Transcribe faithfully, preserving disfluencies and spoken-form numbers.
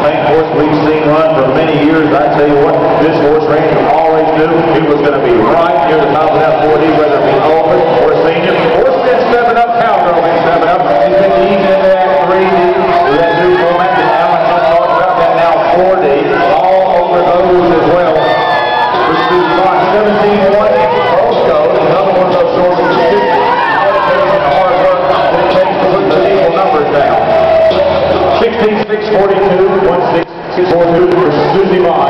main horse we've seen run for many years. I tell you what, this horse Ranger always knew he was going to be right near the top of that forty, whether it be open or senior. Horse been stepping up, Cowgirl been stepping up. He's been easing into that three D, that new format that Alan just talked about, that now four D, all over those as well. This is on seventeen one, Roscoe, another one of those sources of dedication and hard work that it takes to put the equal numbers down. sixteen six forty-two, one six six four two for Susie.